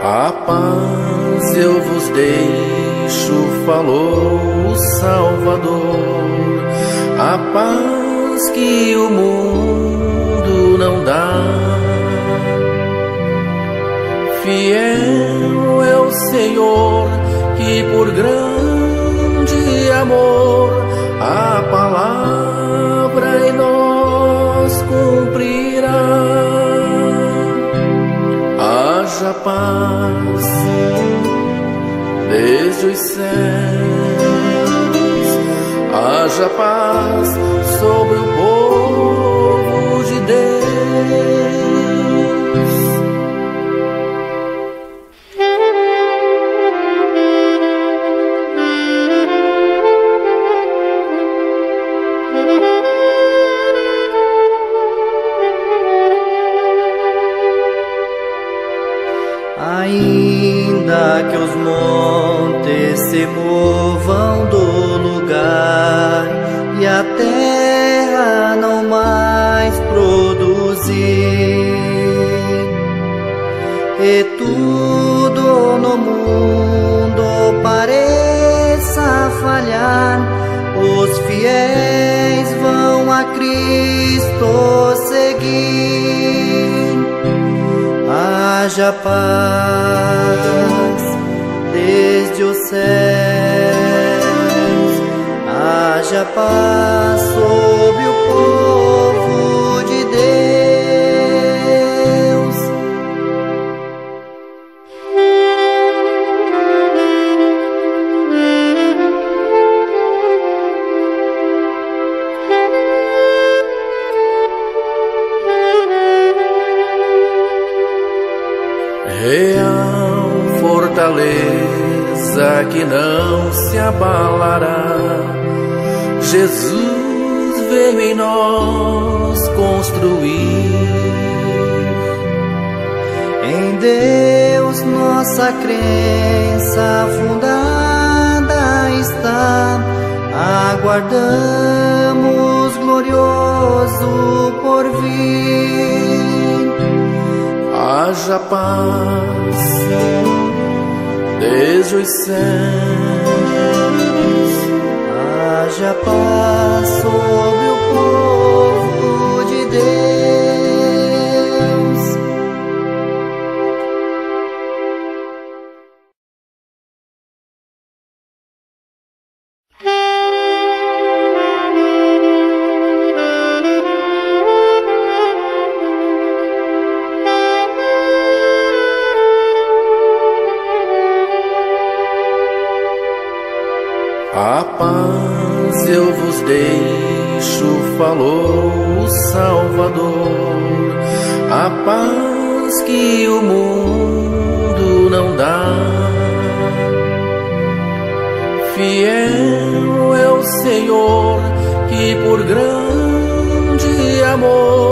A paz eu vos deixo, falou o Salvador. A paz que o mundo não dá. Fiel é o Senhor, que por grande amor a palavra em nós cumprirá. Haja paz desde os céus, haja paz sobre o povo de Deus. Ainda que os montes se movam do lugar e a terra não mais produzir, e tudo no mundo pareça falhar, os fiéis vão a Cristo seguir. Haja paz desde os céus, haja paz sobre o povo de Deus. Real fortaleza que não se abalará, Jesus veio em nós construir. Em Deus nossa crença fundada está, aguardamos glorioso porvir. Haja paz desde os céus, haja paz sobre o povo de Deus. A paz eu vos deixo, falou o Salvador. A paz que o mundo não dá. Fiel é o Senhor, que por grande amor